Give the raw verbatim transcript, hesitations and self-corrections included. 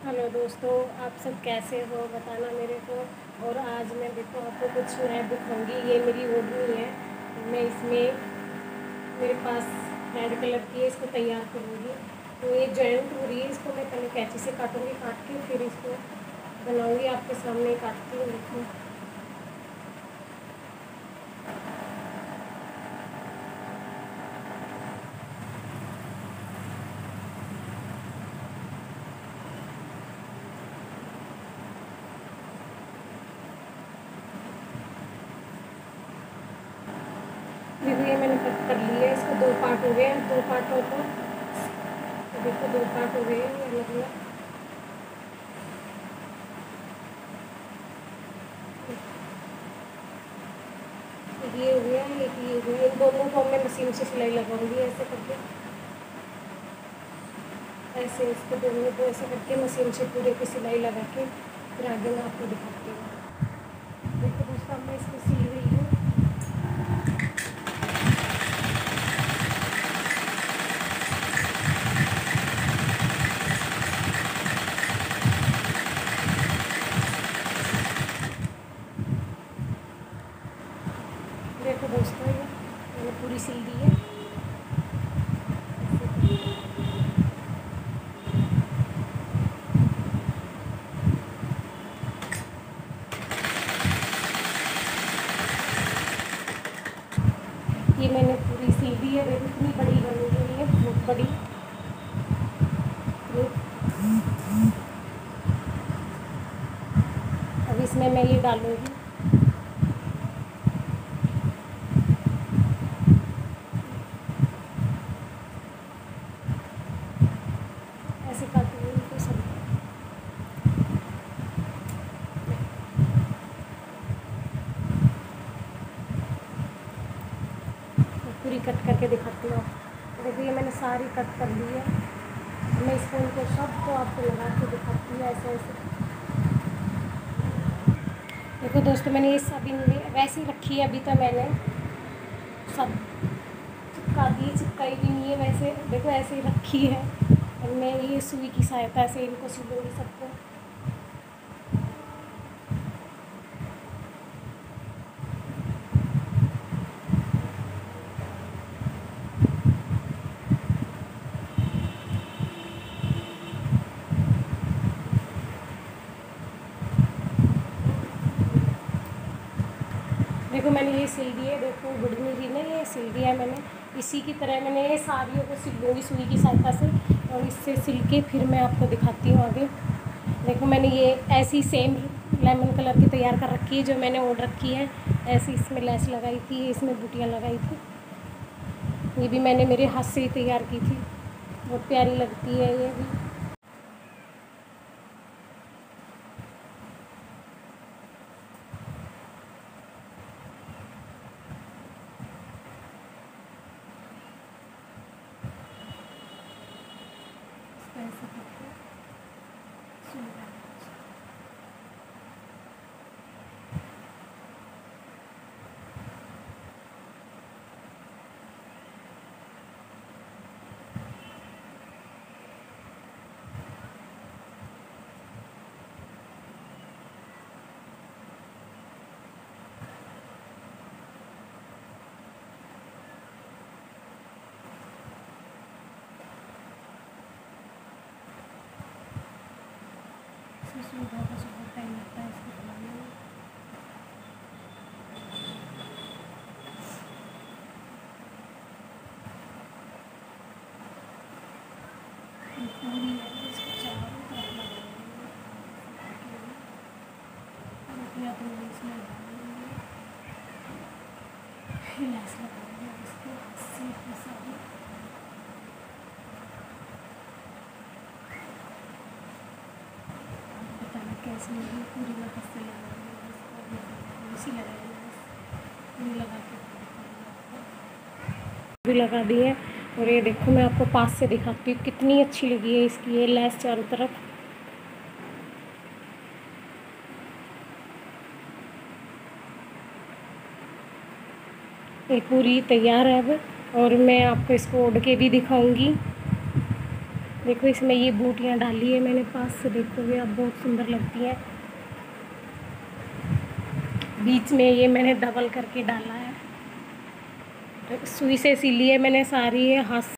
Hello दोस्तों, आप सब कैसे हो बताना मेरे को। और आज मैं देखो आपको कुछ नया दिखाऊंगी। ये मेरी ओढ़नी है। मैं इसमें मेरे पास रेड कलर की है, इसको तैयार करूँगी। तो ये जॉइंट हो रही है, इसको मैं पहले कैंची से काटूँगी, काट के फिर इसको बनाऊँगी। आपके सामने काटती हूँ, देखो। देखो ये मैंने कट कर लिया है, इसको दो पार्ट हो गए हैं। दो पार्टों को देखो, दो पार्ट हो गए हैं ये अलग अलग। एक ये हो गया, एक ये हो गया। इन दोनों को मैं मशीन से सिलाई लगाऊंगी ऐसे करके। ऐसे इसको दोनों को ऐसे करके मशीन से पूरे की सिलाई लगा के फिर आगे मैं आपको दिखाती हूँ। देखो दोस्तों, मैं इसको सिल रही हूँ। देखो दोस्तों, ये मैंने पूरी सिल दी है। ये मैंने पूरी सिल दी है। देखो इतनी बड़ी बनी हुई है, बहुत बड़ी। अब इसमें मैं ये डालूंगी। ऐसे काटूंगी इनको सब। पूरी कट करके दिखाती हूँ। देखो ये मैंने सारी कट कर ली है। मैं इसको इनको सब को आपको लगा के दिखाती हूँ ऐसे ऐसे। देखो दोस्तों, मैंने ये सब इन वैसे ही रखी है। अभी तो मैंने सब चिपका दी, चिपकाई भी नहीं है वैसे। देखो ऐसे ही रखी है। और मैं ये सुई की सहायता से इनको सिलूँगी सबको। देखो मैंने ये सिल दी है। देखो बुढ़नी जी ने ये सिल दिया है मैंने। इसी की तरह मैंने ये साड़ियों को सिल लूँगी सुई की सहायता से। और इससे सिल के फिर मैं आपको दिखाती हूँ आगे। देखो मैंने ये ऐसी सेम लेमन कलर की तैयार कर रखी है, जो मैंने ओढ़ रखी है। ऐसी इसमें लेस लगाई थी, इसमें बूटियाँ लगाई थी। ये भी मैंने मेरे हाथ से ही तैयार की थी। बहुत प्यारी लगती है ये भी। ऐसे करके सुई डालना। इसमें सुई धागा से बहुत टाइम लगता है इसको बनाने में। पूरी है, इसको चारों तरफ लगाएंगे। बूटियाँ तो इसमें डालेंगे, लेस लगाएंगे इसको सीधी सारी। बताना कैसे लगी। पूरी मैं हाथ से लगाऊंगी इसको, इसी लगाएंगे बस। पूरी लगा के भी लगा दी है। और ये देखो मैं आपको पास से दिखाती हूँ कितनी अच्छी लगी है इसकी ये लेस चारों तरफ। ये पूरी तैयार है अब। और मैं आपको इसको ओढ़ के भी दिखाऊंगी। देखो इसमें ये बूटियाँ डाली है मैंने, पास से देखोगे अब बहुत सुंदर लगती हैं। बीच में ये मैंने डबल करके डाला है, सुई से सिली है मैंने सारी, ये हाथ